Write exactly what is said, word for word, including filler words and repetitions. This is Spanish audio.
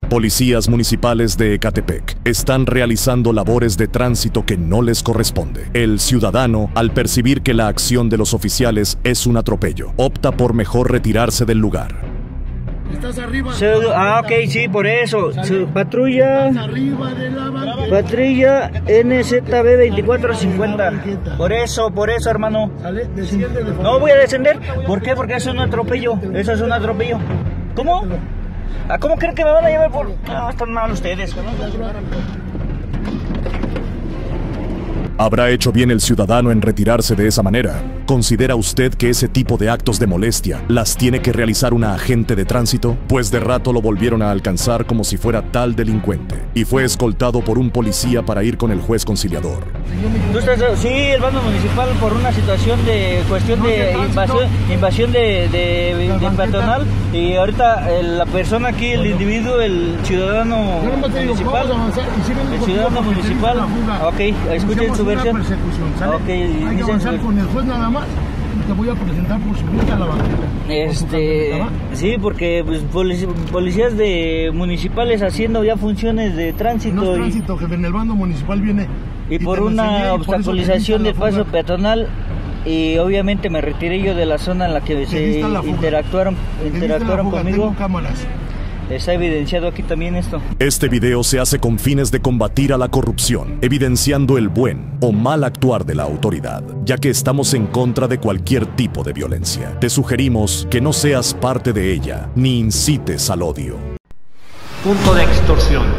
Policías municipales de Ecatepec están realizando labores de tránsito que no les corresponde. El ciudadano, al percibir que la acción de los oficiales es un atropello, opta por mejor retirarse del lugar. Estás arriba. Se, ah, ok, sí, por eso. Se, patrulla. Arriba de la banqueta. Patrulla N Z B veinticuatro cincuenta. Por eso, por eso, hermano. ¿Sale? Desciende de No voy a descender. ¿Por qué? Porque eso es un atropello. Eso es un atropello. ¿Cómo? ¿A cómo creen que me van a llevar por...? No, están mal ustedes. ¿Habrá hecho bien el ciudadano en retirarse de esa manera? ¿Considera usted que ese tipo de actos de molestia las tiene que realizar una agente de tránsito? Pues de rato lo volvieron a alcanzar como si fuera tal delincuente y fue escoltado por un policía para ir con el juez conciliador. ¿Tú estás, sí, el bando municipal por una situación de cuestión de invasión, invasión de, de, de peatonal, y ahorita el, la persona aquí, el individuo, el ciudadano municipal, el ciudadano municipal, ok, escuchen su versión. Okay, hay que avanzar con el juez nada más. Te voy a presentar por subirte a la banqueta. Este, sí, porque pues, policías de municipales haciendo ya funciones de tránsito. No es tránsito, y, que en el bando municipal viene. Y, y por una obstaculización del paso peatonal, y obviamente me retiré yo de la zona en la que se interactuaron, interactuaron conmigo. Está evidenciado aquí también esto. Este video se hace con fines de combatir a la corrupción, evidenciando el buen o mal actuar de la autoridad, ya que estamos en contra de cualquier tipo de violencia. Te sugerimos que no seas parte de ella, ni incites al odio. Punto de extorsión.